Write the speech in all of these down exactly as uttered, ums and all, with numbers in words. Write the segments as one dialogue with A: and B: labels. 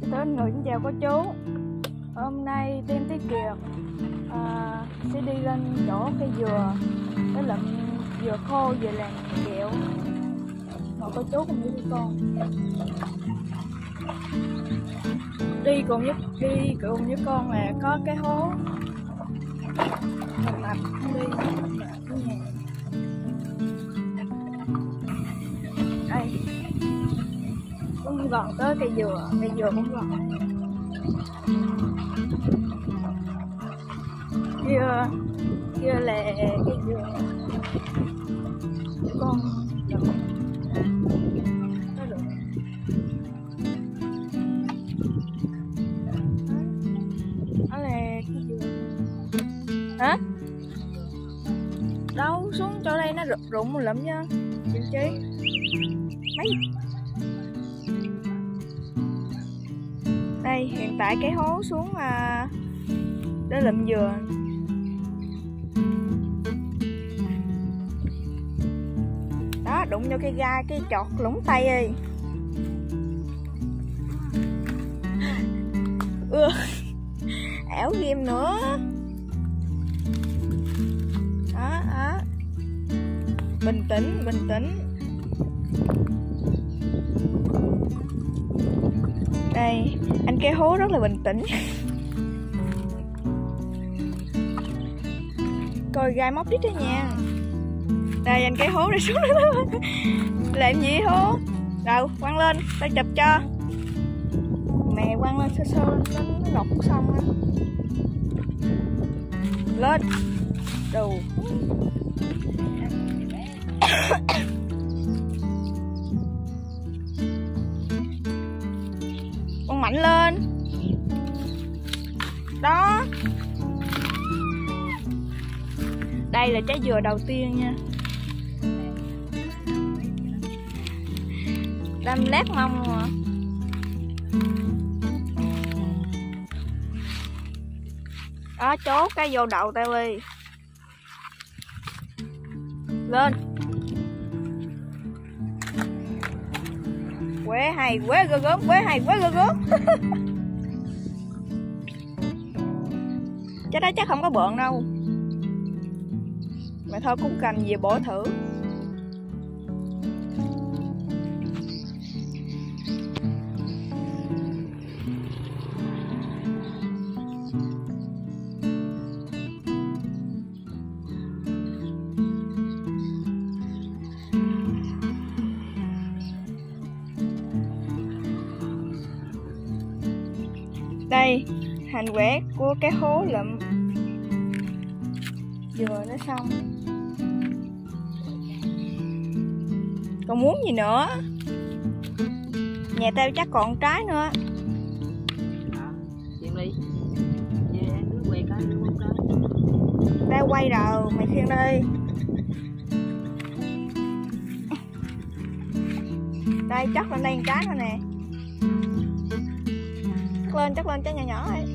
A: Tên người xin chào cô chú. Hôm nay team Tiết Kiều à, sẽ đi lên chỗ cây dừa để lượm dừa khô về làm kẹo. Mời cô chú cùng đi với con. Đi cùng với đi cùng với con là có cái hố mình lập đi cái nhà. Đây cũng gần tới cây dừa, cây dừa cũng gần. Kia kia là cây dừa. Con được. Nó được. Đó là cây dừa. Hả? Đâu xuống chỗ đây nó rụng rụng một lụm nha. Vị trí mấy. Đây hiện tại cái hố xuống à, để lụm dừa. Đó, đụng vô cây gai cái chọt lủng tay đi. Ừ. Ẻo ghim nữa. Đó, đó. Bình tĩnh, bình tĩnh. Đây, anh cái hố rất là bình tĩnh. Coi gai móc đít đó nha. Đây anh cái hố này xuống đó. Làm gì hố? Đâu, quăng lên, tao chụp cho. Mẹ quăng lên sơ sơ nó, nó lọc xong á. Lên. Đồ. Con mạnh lên. Đó. Đây là trái dừa đầu tiên nha. Đâm lát mông mà. Đó, chốt cái vô đậu tao đi. Lên. Quế hay, quế gơ gớm, quế hay, quế gơ gớm. Chắc đó chắc không có bợn đâu. Mà thôi cũng cầm về bổ thử. Đây, hành quét của cái hố lụm dừa nó xong. Còn muốn gì nữa? Nhà tao chắc còn trái nữa.
B: À, khiêng đi. Yeah, cứ quay cái cứ quay cái.
A: Tao quay rồi, mày khiêng đi. Đây chắc lên đây một trái nữa nè. Chắc lên, chắc lên trái nhỏ nhỏ ấy.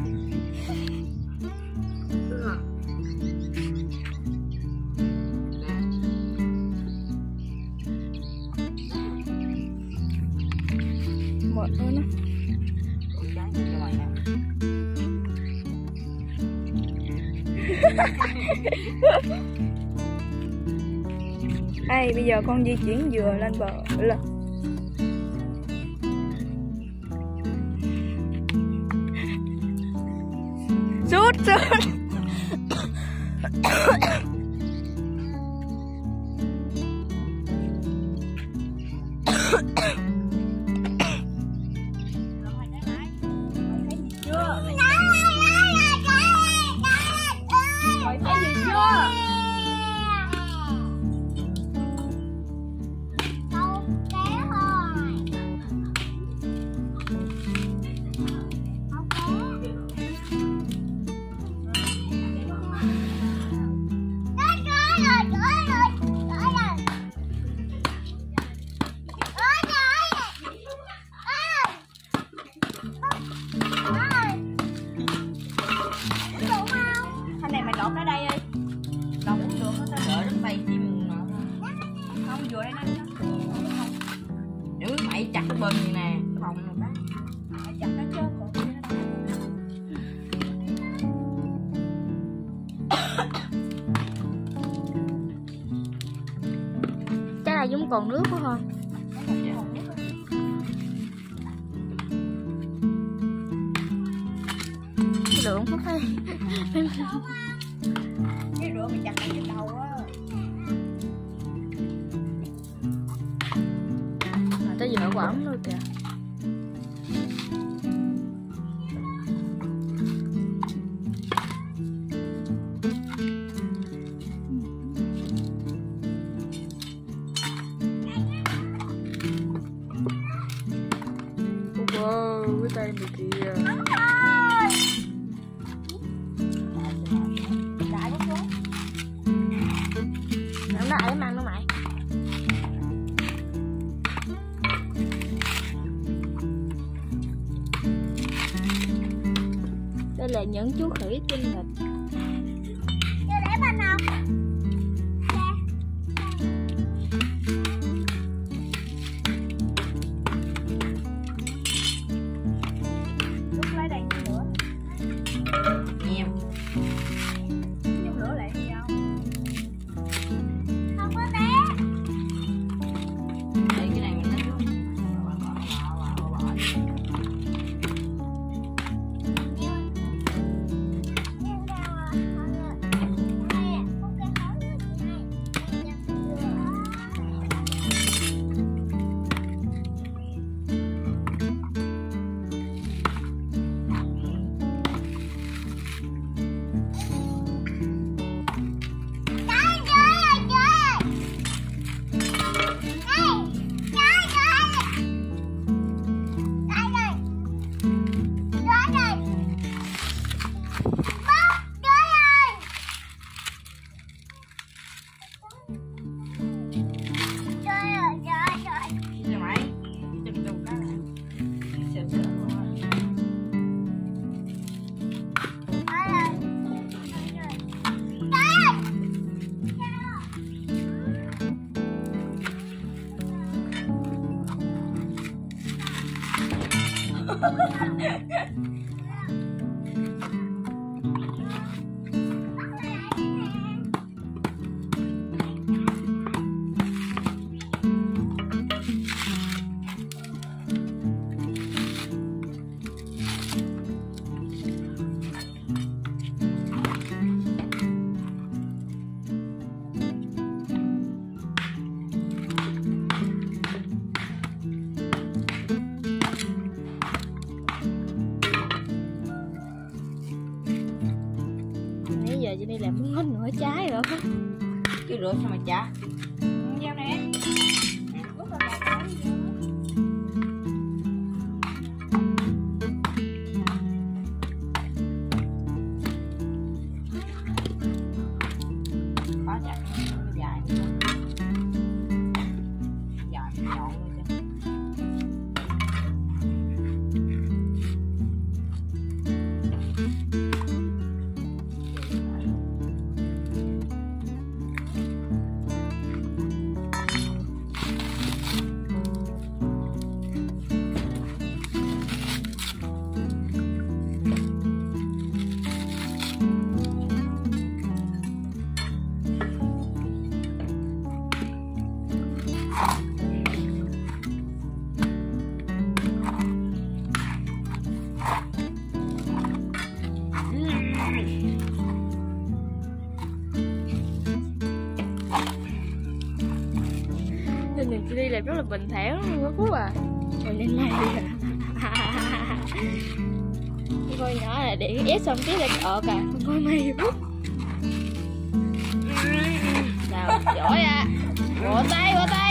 A: Một nữa nó. Đây bây giờ con di chuyển dừa lên bờ lên. Sút sút. không còn nước quá không? Cái lượng có thấy
B: cái rửa mày chặt cái đầu á.
A: à, tới giờ quả ống luôn kìa. Wow, cái tay mày kìa. Nó lại em ăn nó mày. Đây là những chú khỉ tinh nghịch.
C: Chưa để bên nào? Lúc lấy đây nữa.
B: Nhiều.
C: Chút nữa lại đi đâu? Không có té.
B: Để cái này mình lấy luôn.
A: Nãy giờ trên đây làm muốn hết nửa trái rồi.
B: Chứ rửa sao mà chả.
C: Dao nè. Lúc rồi lại bỏ đi.
B: Khó chặt dài dài nhọn luôn chứ.
A: Nên nhìn đi làm rất là bình thản luôn á Phú à. Rồi lên này con nhỏ là để ép xong tí là ọt à. Con coi mày Phú. Nào giỏi à. Vỗ tay vỗ tay.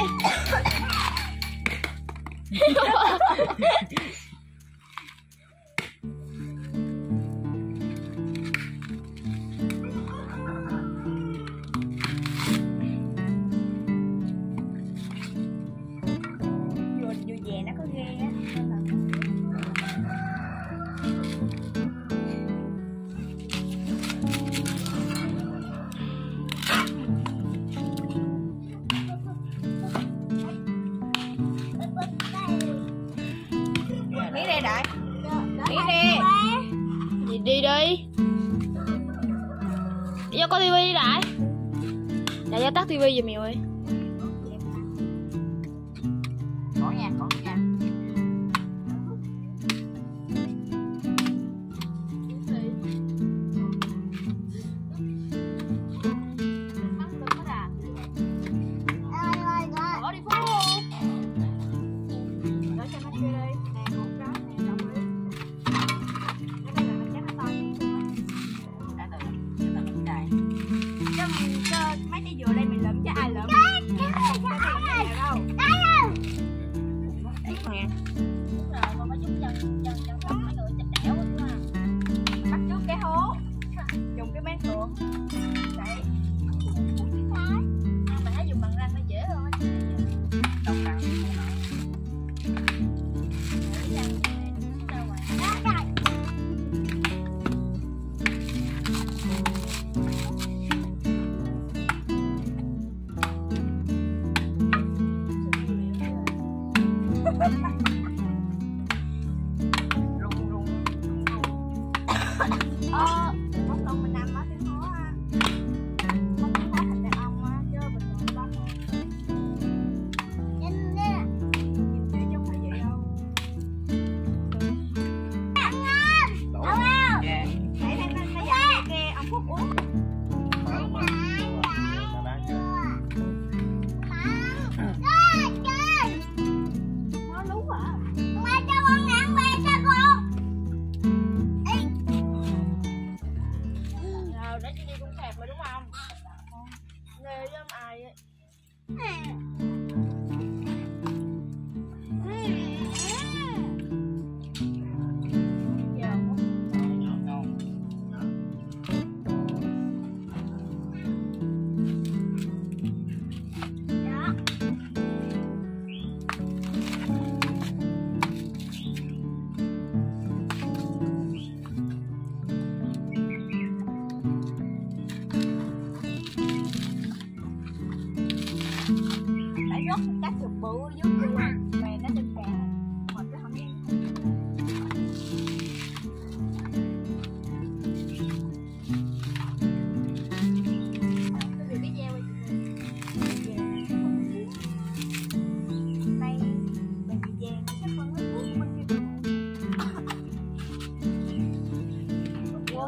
A: Đi đi. Đi cho có tivi đi lại. Đại gia tắt tivi giùm mèo ơi.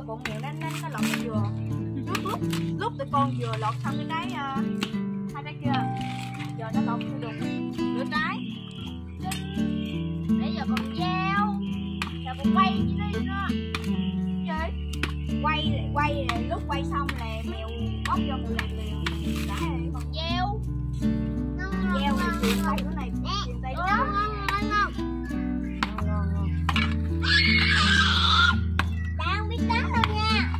C: bụng miệng nó nó nó lọt cái dừa. Lúc lúc lúc tụi con vừa lọt xong cái trái uh, hai trái kia, giờ nó lọt vô được nửa trái. Nãy giờ còn gieo, giờ còn quay chứ đi nữa. Chơi quay quay lúc quay xong là mèo bóp cho mèo làm liền. Đã còn gieo, gieo này truyền tay cái này, truyền tay cái này.
D: Đang biết cắn đâu nha.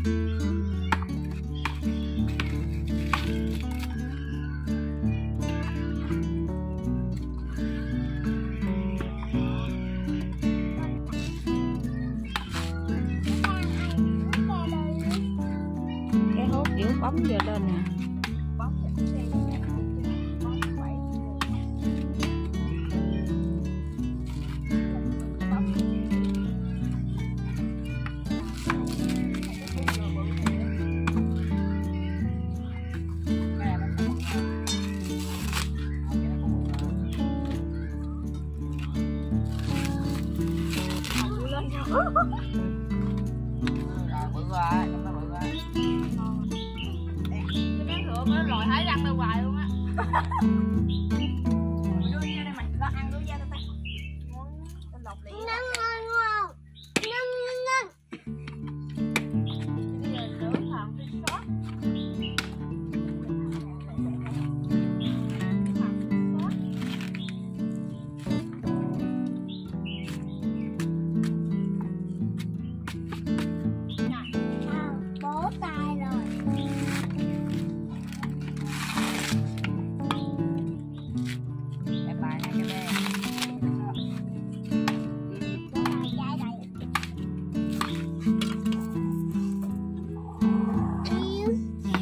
B: Cái hốt kiểu bấm vô lên nè.
C: Bóp cho nó xem. Bóp quẩy.
B: Rồi bự quá, trong đó bự quá.
C: Cái rửa nó lòi hái răng ra hoài luôn á. Đưa ra đây mày, nó ăn đưa ra đây tay. Con lọc lì.
D: Ngon ngon ngon. Ngon ngon ngon.
C: Bây giờ rửa thằng cái sốt.
D: Bố tay rồi.
B: Em bài nha cái bé.
D: Bố tay trái đây. Yêu.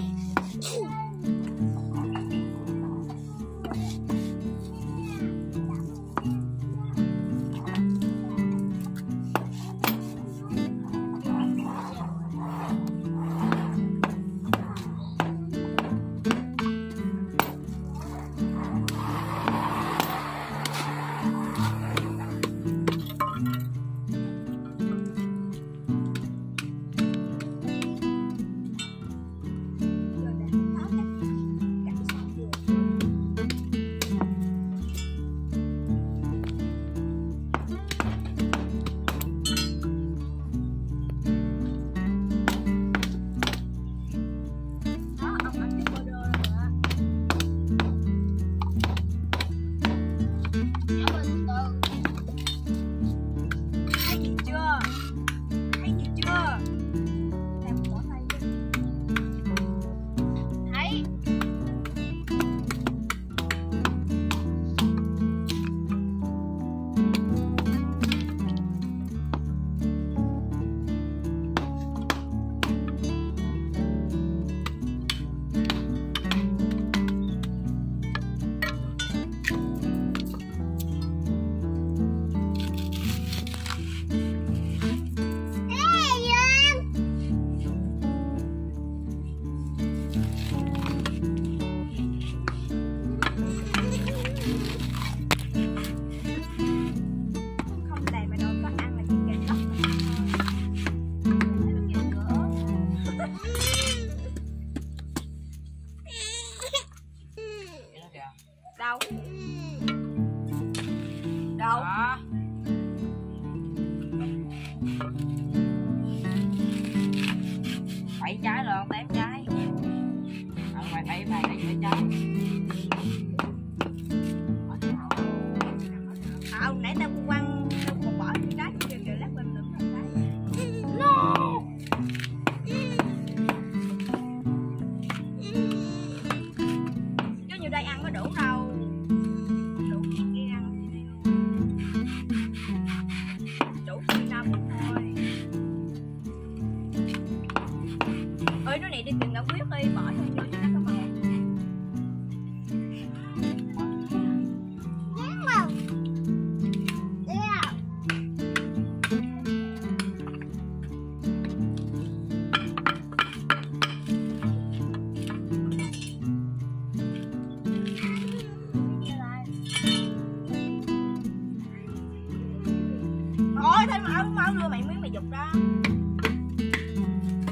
C: Đâu? Đâu?
B: Đó. Bảy trái luôn, tám trái. Ở ngoài đây này là bảy trái.
C: À, nãy tao quăng tao còn bỏ cái trái kìa kìa lát bên đừng làm trái. No. Chứ nhiều đây ăn có đủ đâu. Đủ kia ăn đủ khi nào thôi. Ơi đứa này đi tìm ngã quyết đi, bỏ vô vô cho nó có màu.
D: Nhắn màu. Yeah.
C: Thôi thôi mau mau đưa mày miếng mày dục ra.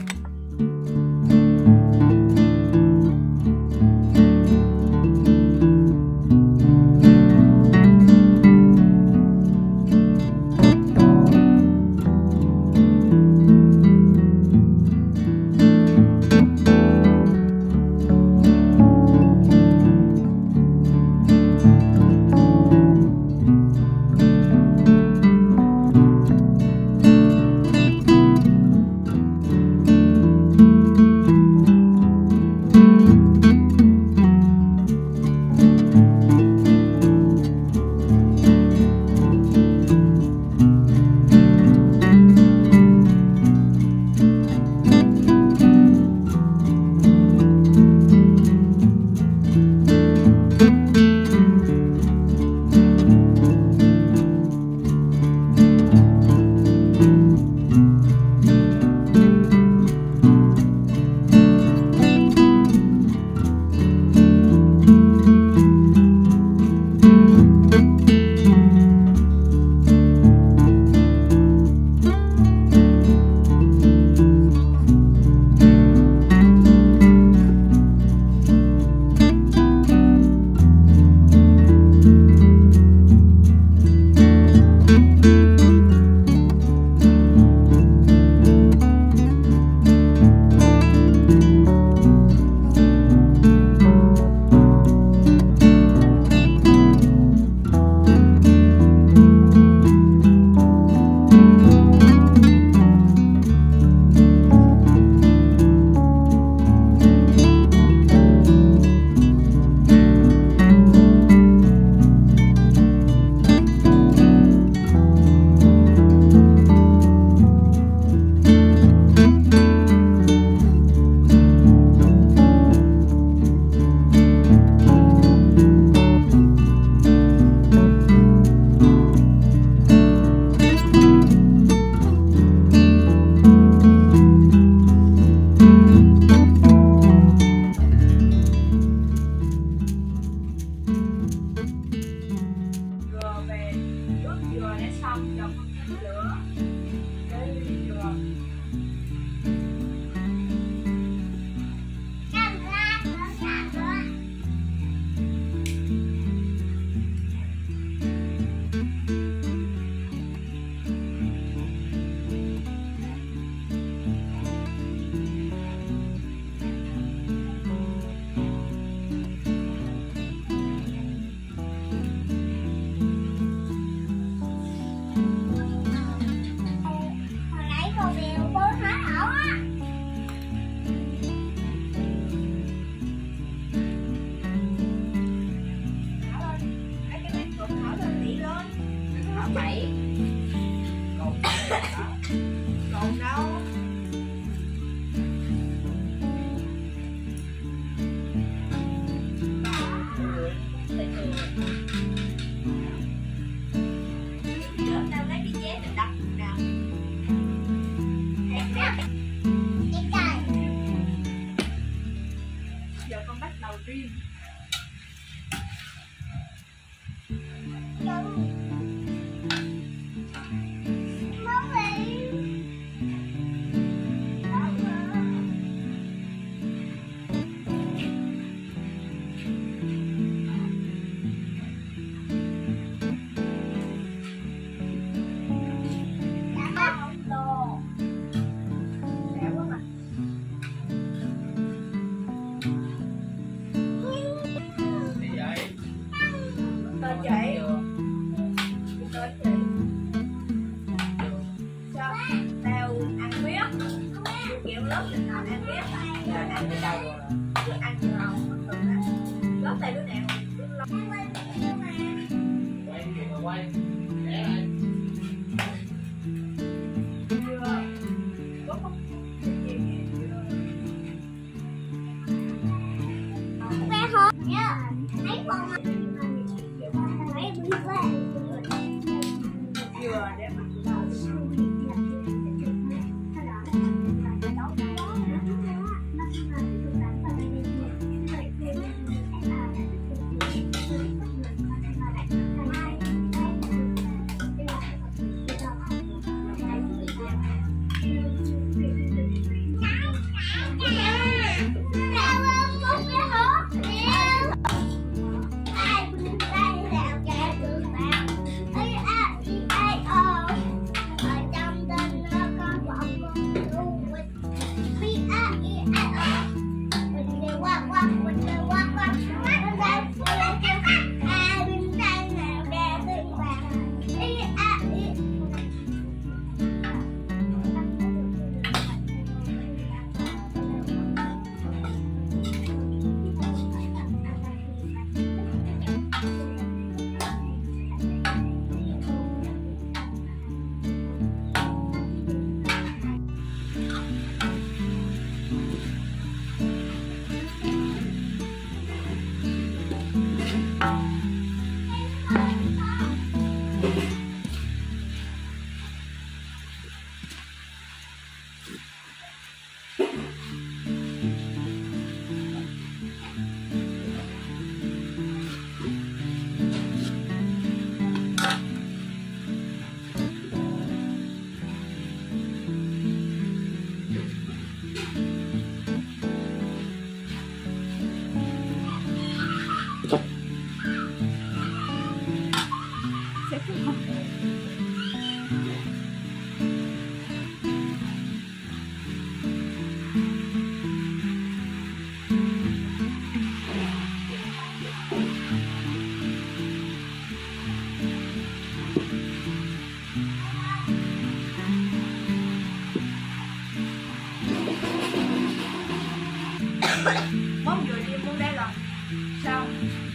C: Món vừa đi mua đây rồi. Sao?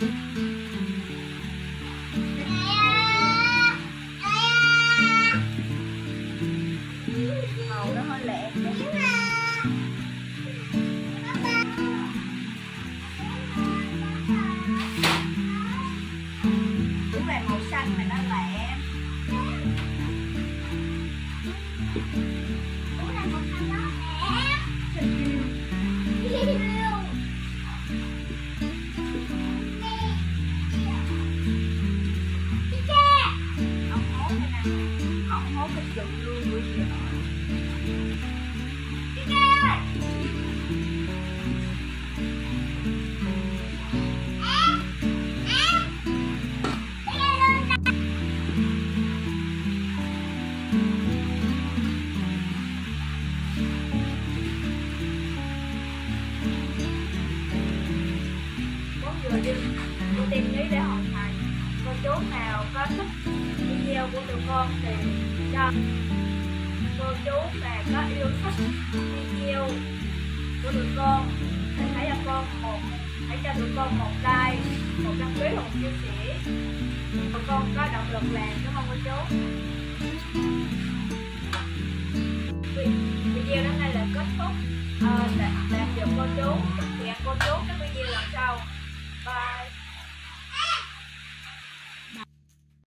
C: Màu nó hơi lẹ. Đúng là màu xanh mà nó lẹ.
D: Ủa là một thằng đó nè.
C: Ông hốt đây nè. Ông hốt
B: Đừng luôn bữa giờ.
A: Vừa đi cô tìm lý để hoàn thành. Cô chú nào có thích video của tụi con thì cho cô chú và có yêu thích video của tụi con thì hãy cho con một hãy cho tụi con một like, một đăng ký hoặc một chia sẻ. Tụi con có động lực làm, đúng không cô chú? Video đến đây là kết thúc. À, tạm biệt cô chú. Hẹn cô chú cái video lần sau. Bye.